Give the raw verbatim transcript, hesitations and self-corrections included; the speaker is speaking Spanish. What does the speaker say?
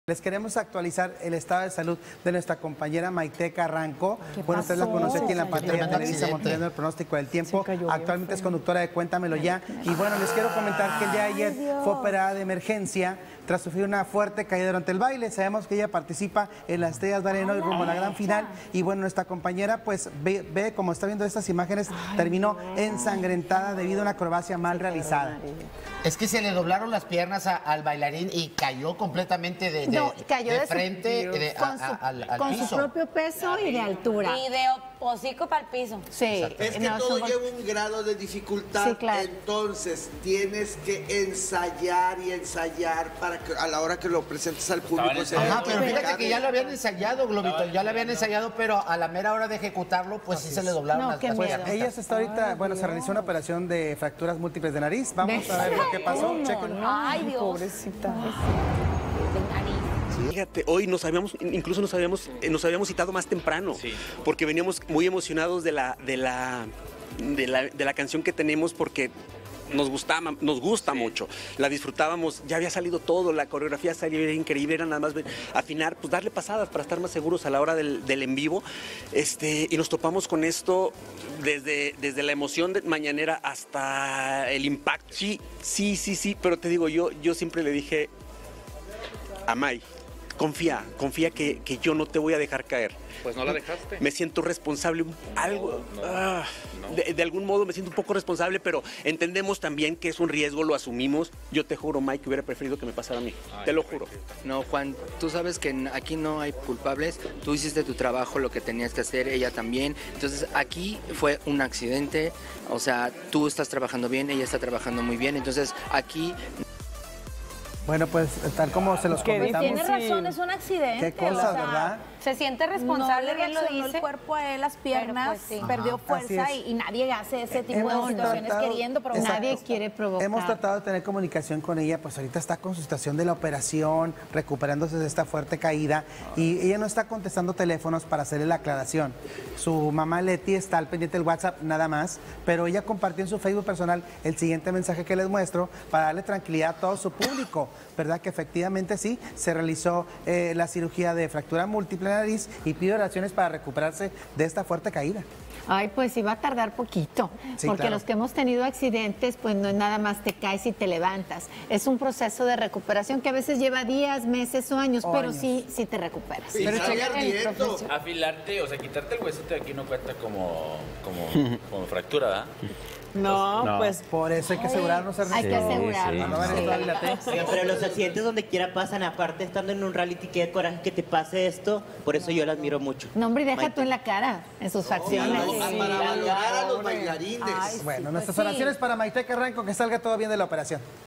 Les queremos actualizar el estado de salud de nuestra compañera Maite Carranco. Bueno, usted la conoce aquí en la pantalla de Televisa Monterrey, el pronóstico del tiempo. Actualmente es conductora de Cuéntamelo Ya. Y bueno, les quiero comentar que el día de ayer fue operada de emergencia tras sufrir una fuerte caída durante el baile. Sabemos que ella participa en las Estrellas Bailan Hoy rumbo a la gran final. Y bueno, nuestra compañera pues ve, ve como está viendo estas imágenes, terminó ensangrentada debido a una acrobacia mal realizada. Es que se le doblaron las piernas a, al bailarín y cayó completamente de, de, no, cayó de, de frente su, de, con, a, su, a, al, al con piso. su propio peso y de altura. Y de hocico para el piso. Sí. Es que no, todo son... lleva un grado de dificultad, sí, claro. Entonces tienes que ensayar y ensayar para que a la hora que lo presentes al público se Ajá, pero fíjate que ya lo habían ensayado, Globito, ya lo habían ensayado, pero a la mera hora de ejecutarlo, pues sí se le doblaron No, las, qué las miedo. piernas. Ella se está ahorita, bueno, se realizó una operación de fracturas múltiples de nariz. Vamos a ver lo que pasó. Chéquenlo. Ay, Dios. Pobrecita. Fíjate, hoy nos habíamos, incluso nos habíamos, eh, nos habíamos citado más temprano, sí, porque veníamos muy emocionados de la, de la, de la, de la canción que tenemos, porque nos gustaba, nos gusta sí. mucho, la disfrutábamos, ya había salido todo, la coreografía salía increíble, era nada más afinar, pues darle pasadas para estar más seguros a la hora del, del en vivo, este, y nos topamos con esto desde, desde la emoción de mañanera hasta el impacto. Sí, sí, sí, sí, pero te digo, yo, yo siempre le dije a May, confía, confía que, que yo no te voy a dejar caer. Pues no la dejaste. Me siento responsable, algo, no, no, ah, no. De, de algún modo me siento un poco responsable, pero entendemos también que es un riesgo, lo asumimos. Yo te juro, Mike, que hubiera preferido que me pasara a mí. Ay, te lo juro. No, Juan, tú sabes que aquí no hay culpables. Tú hiciste tu trabajo, lo que tenías que hacer, ella también. Entonces, aquí fue un accidente. O sea, tú estás trabajando bien, ella está trabajando muy bien. Entonces, aquí... Bueno, pues tal como se los comentamos. Tiene razón, es un accidente. Qué cosas, o sea, ¿verdad? Se siente responsable, no bien lo dice. el cuerpo a él, las piernas, pues, sí. perdió Ajá, fuerza y, y nadie hace ese tipo Hemos de situaciones tratado, queriendo provocar. exacto. Nadie quiere provocar. Hemos tratado de tener comunicación con ella, pues ahorita está con su situación de la operación, recuperándose de esta fuerte caída, y ella no está contestando teléfonos para hacerle la aclaración. Su mamá Leti está al pendiente del WhatsApp, nada más, pero ella compartió en su Facebook personal el siguiente mensaje que les muestro para darle tranquilidad a todo su público, ¿verdad? Que efectivamente sí, se realizó eh, la cirugía de fractura múltiple de nariz y pide oraciones para recuperarse de esta fuerte caída. Ay, pues sí va a tardar poquito, sí, porque claro. los que hemos tenido accidentes, pues no es nada más te caes y te levantas. Es un proceso de recuperación que a veces lleva días, meses o años, o pero años. sí, sí te recuperas. Sí, pero sale ardiendo. Afilarte, o sea, quitarte el huesito de aquí no cuenta como, como, como fractura, ¿verdad? No, No. pues Por eso hay que asegurarnos. hay que asegurarnos. Sí, sí. Sí. Pero los accidentes donde quiera pasan, aparte estando en un reality, qué coraje que te pase esto, por eso yo la admiro mucho. No, hombre, deja Maite. tú en la cara, en sus facciones. No, Sí. para valorar a los bailarines. Ay, Bueno, sí, nuestras pues sí. oraciones para Maite Carranco, que salga todo bien de la operación.